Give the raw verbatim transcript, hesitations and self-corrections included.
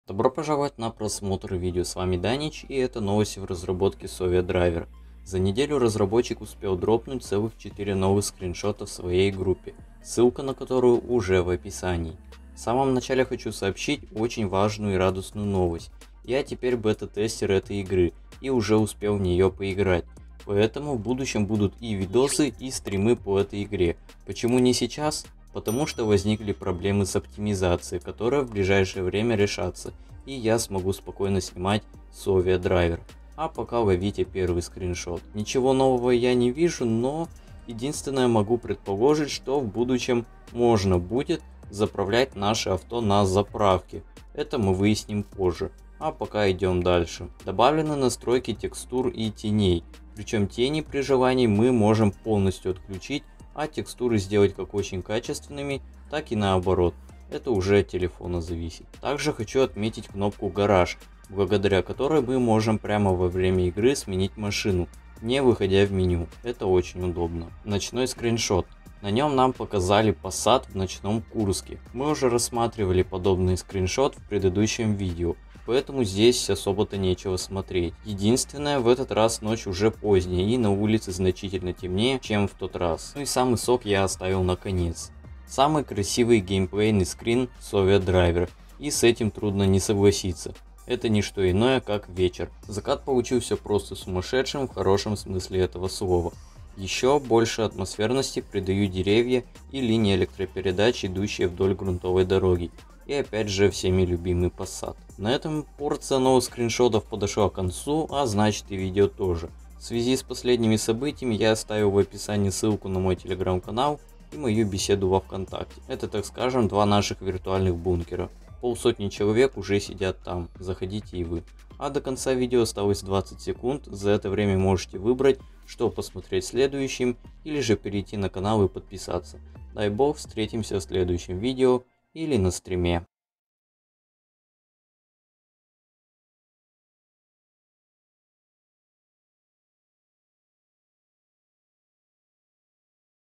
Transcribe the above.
Добро пожаловать на просмотр видео, с вами Данич, и это новости в разработке Совия Driver. За неделю разработчик успел дропнуть целых четыре новых скриншота в своей группе, ссылка на которую уже в описании. В самом начале хочу сообщить очень важную и радостную новость. Я теперь бета-тестер этой игры и уже успел в нее поиграть. Поэтому в будущем будут и видосы, и стримы по этой игре. Почему не сейчас? Потому что возникли проблемы с оптимизацией, которые в ближайшее время решатся, и я смогу спокойно снимать Совия Driver. А пока ловите первый скриншот. Ничего нового я не вижу, но единственное могу предположить, что в будущем можно будет заправлять наше авто на заправке. Это мы выясним позже. А пока идем дальше. Добавлены настройки текстур и теней. Причем тени при желании мы можем полностью отключить, а текстуры сделать как очень качественными, так и наоборот. Это уже от телефона зависит. Также хочу отметить кнопку гараж, благодаря которой мы можем прямо во время игры сменить машину, не выходя в меню. Это очень удобно. Ночной скриншот. На нем нам показали Passat в ночном Курске. Мы уже рассматривали подобный скриншот в предыдущем видео, поэтому здесь особо-то нечего смотреть. Единственное, в этот раз ночь уже поздняя и на улице значительно темнее, чем в тот раз. Ну и самый сок я оставил на конец. Самый красивый геймплейный скрин Совия Driver, и с этим трудно не согласиться. Это не что иное, как вечер. Закат получился просто сумасшедшим в хорошем смысле этого слова. Еще больше атмосферности придают деревья и линии электропередач, идущие вдоль грунтовой дороги. И опять же всеми любимый Passat. На этом порция новых скриншотов подошла к концу, а значит и видео тоже. В связи с последними событиями я оставил в описании ссылку на мой телеграм-канал и мою беседу во ВКонтакте. Это, так скажем, два наших виртуальных бункера. Полсотни человек уже сидят там, заходите и вы. А до конца видео осталось двадцать секунд, за это время можете выбрать, что посмотреть следующим, или же перейти на канал и подписаться. Дай бог, встретимся в следующем видео или на стриме.